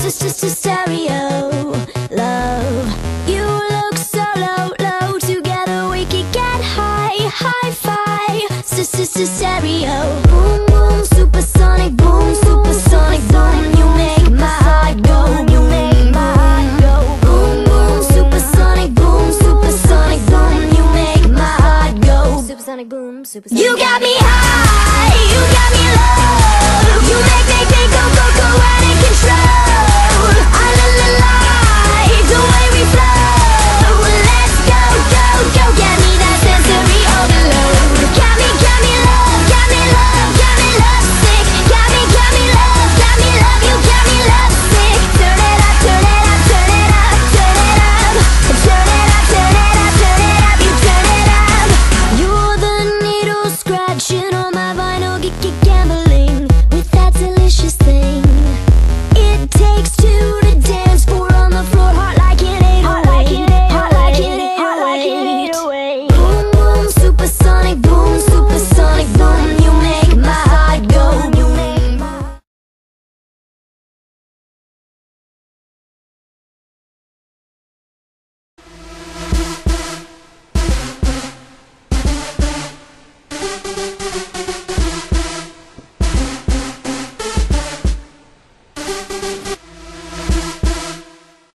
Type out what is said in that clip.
stereo, love. You look so low, low. Together we could get high, high five. Stereo, boom boom, supersonic boom, supersonic boom. You make my heart go, you make my heart go. Boom boom, supersonic boom, supersonic boom. You make my heart go. Supersonic boom, supersonic. You got me high, you got me low. You make